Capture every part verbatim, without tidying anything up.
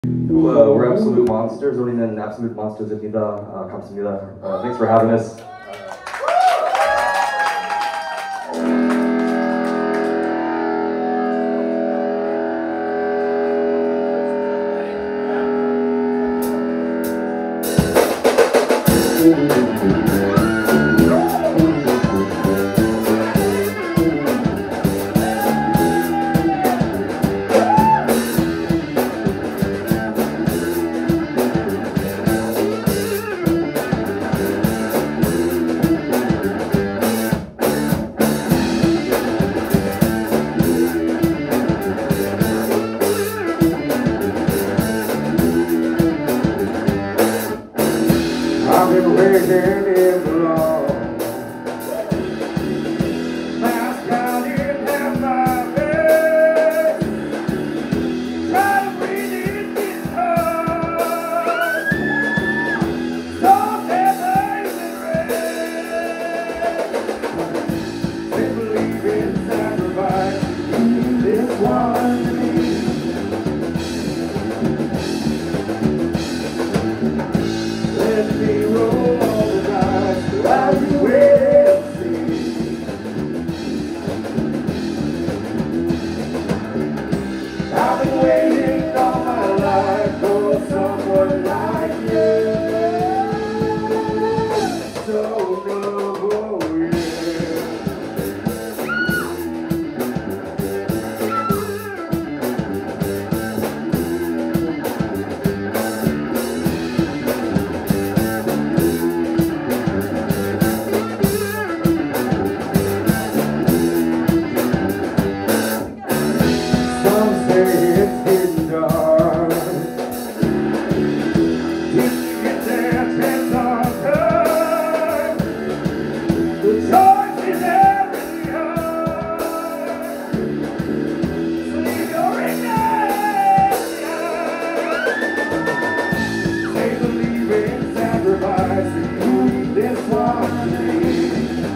Uh, we're Absolute Monsters. 우리는 Absolute Monsters입니다. 아, 감사합니다. Uh, thanks for having us. I've been waiting in long. Last time you had my face, try to breathe in this heart. Don't ever even rest. They believe in sacrifice. This one to me. Let me roll all the dice while you wait and see. I've been waiting all my life for someone like you. So no, yeah. Some say it's getting dark. Did you get there ten on time? The choice is every heart. So leave your regrets behind. They believe in sacrificing this one to me.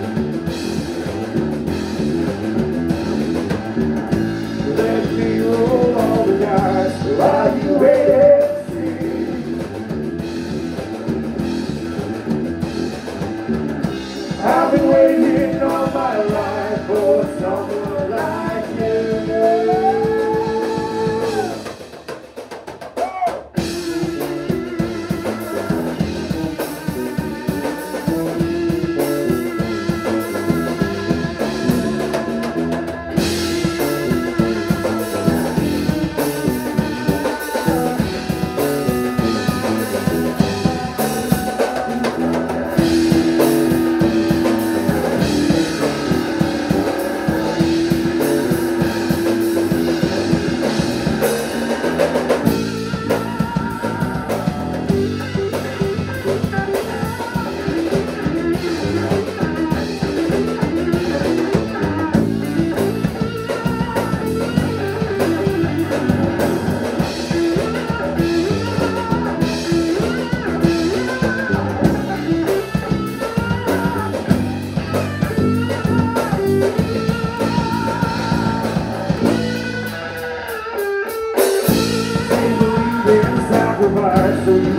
Let me roll all the dice while you wait and see. I've been waiting all my life for someone like you. They believe in sacrifice, so you